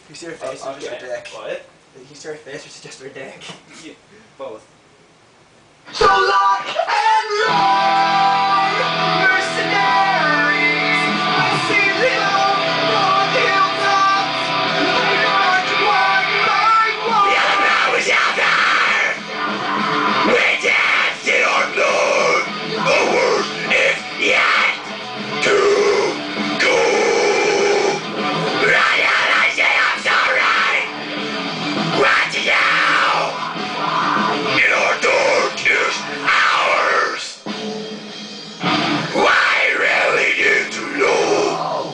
You see her face or just her dick? What? You see her face or just her dick? Yeah, both. So lock and load, mercenaries, I see them on hilltops, they march one by one. The other was out there, we danced in our blood, the worst is yet to go. Right out, I say I'm sorry, right to you, in our darkest hours. I really need to know.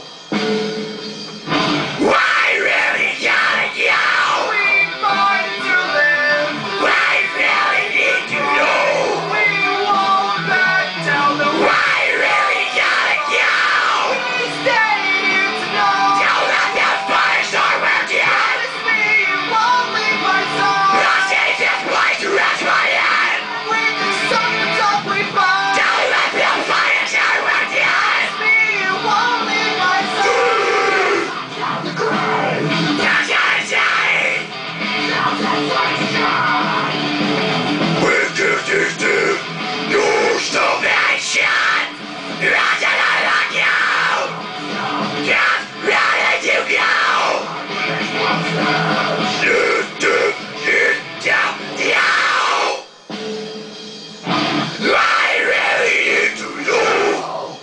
I really gotta go. We fight to live. I really need to know. We won't back down. I really gotta go. We stay here to know. Don't let the fire start where you promise me you won't leave my side. I'll save this place to rest my head. When the sun comes up, we fight. Don't let the fire start where you promise me you won't leave my side. Down the grave. Down the side. Down the sky. With this deep, your salvation. Right out of you. Just ready to go. Sit down, down. I really need to know.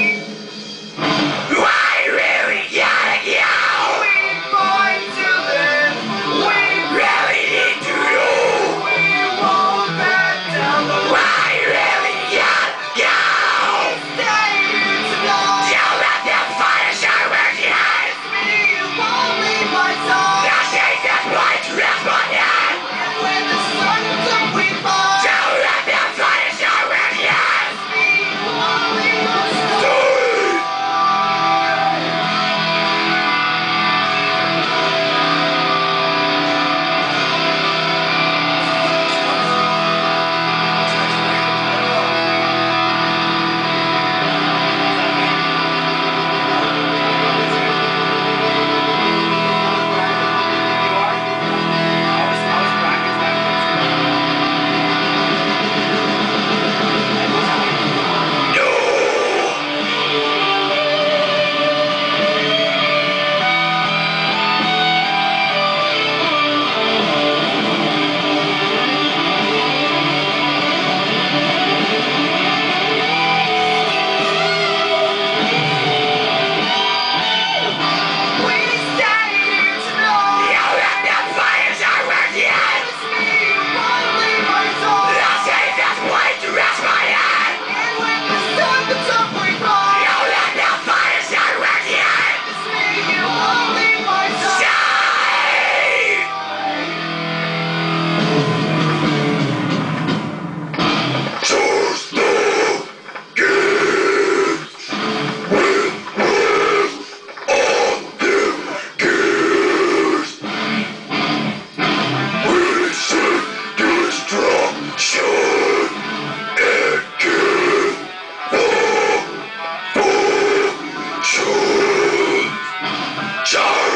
I really gotta go. We fight to live. We really need to know. We won't back down. I really gotta go. Stay here tonight. Don't let them fire start where you hide. Me, you won't leave my side. I'll take this place to rest my head. And when the sun comes up, we fight. Don't let them fire start where you hide. Me, you won't leave my side. Charge!